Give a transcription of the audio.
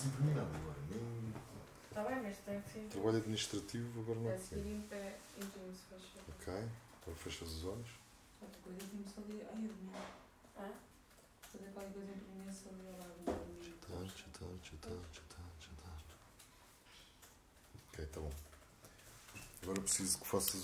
imprimir nada agora. Nem... Está bem, mas tem que ser. Trabalho administrativo agora não é. A seguir imprime-se, faz favor. Ok, agora fechas os olhos. Outra coisa, temos ali. Ai, eu não. Ah? Fazer qualquer coisa imprimir-se ali ao lado. Ok, tá bom. Agora preciso que faças